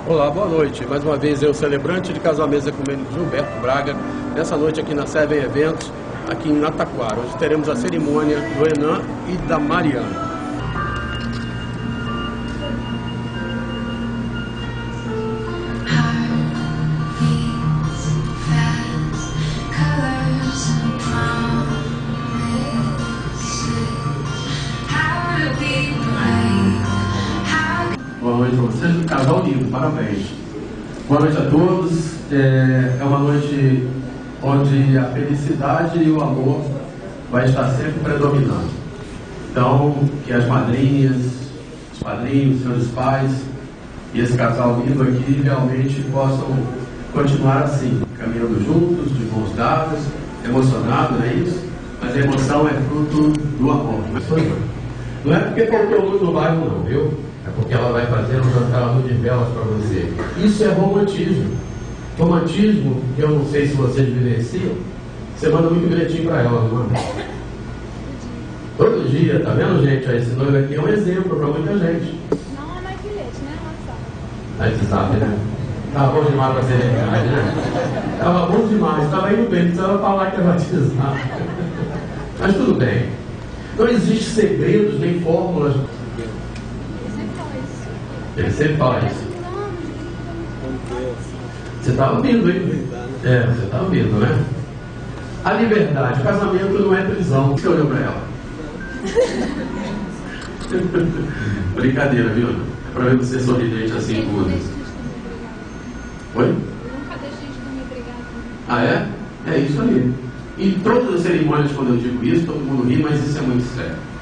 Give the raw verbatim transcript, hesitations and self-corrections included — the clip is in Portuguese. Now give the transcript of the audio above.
Olá, boa noite. Mais uma vez eu, celebrante de casamento ecumênico Gilberto Braga, nessa noite aqui na Seven Eventos, aqui em Nataquara, onde teremos a cerimônia do Enan e da Mariana. Boa noite a vocês, um casal lindo, parabéns. Boa noite a todos. É uma noite onde a felicidade e o amor vai estar sempre predominando. Então, que as madrinhas, os padrinhos, seus pais e esse casal lindo aqui realmente possam continuar assim, caminhando juntos, de mãos dadas, emocionados, não é isso? Mas a emoção é fruto do amor. Não é porque faltou luz no bairro não, viu? É porque ela vai fazer um jantar de velas para você. Isso é romantismo. Romantismo, que eu não sei se vocês vivenciam, você manda muito bilhetinho para ela, não manda? Todo dia, tá vendo, gente? Esse noivo aqui é um exemplo para muita gente. Não é mais bilhete, né? WhatsApp. WhatsApp, né? Tava bom demais para ser verdade, né? Tava bom demais, tava indo bem, precisava falar que é WhatsApp. Mas tudo bem. Não existe segredos nem fórmulas. Ele sempre fala isso. Você está ouvindo, hein? É, você está ouvindo, né? A liberdade, o casamento não é prisão. Você olhou para ela? Brincadeira, viu? É para ver você sorridente assim, tudo. Oi? Nunca deixei de comer, obrigado. Ah, é? É isso aí. Em todas as cerimônias, quando eu digo isso, todo mundo ri, mas isso é muito sério.